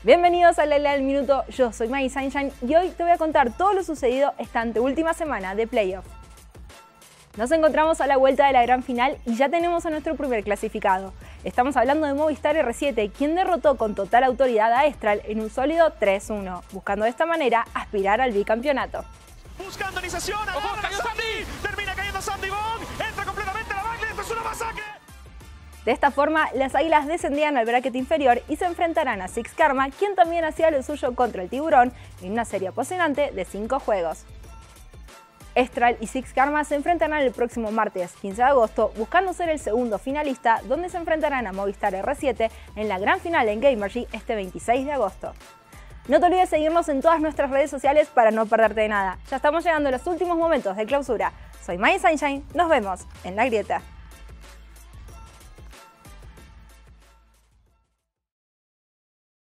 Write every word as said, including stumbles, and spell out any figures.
Bienvenidos a La Isla del Minuto, yo soy Maggie Sunshine y hoy te voy a contar todo lo sucedido esta anteúltima semana de playoff. Nos encontramos a la vuelta de la gran final y ya tenemos a nuestro primer clasificado. Estamos hablando de Movistar R siete, quien derrotó con total autoridad a Estral en un sólido tres uno, buscando de esta manera aspirar al bicampeonato. Buscando iniciación, ¡ojo, cayó Sandy! Termina cayendo Sandy Bong, entra completamente a la backline, esto es una masacre. De esta forma, las Águilas descendían al bracket inferior y se enfrentarán a Six Karma, quien también hacía lo suyo contra el Tiburón en una serie apasionante de cinco juegos. Estral y Six Karma se enfrentarán el próximo martes quince de agosto, buscando ser el segundo finalista, donde se enfrentarán a Movistar R siete en la gran final en Gamergy este veintiséis de agosto. No te olvides seguirnos en todas nuestras redes sociales para no perderte de nada. Ya estamos llegando a los últimos momentos de clausura. Soy Maggie Sunshine, nos vemos en La Grieta.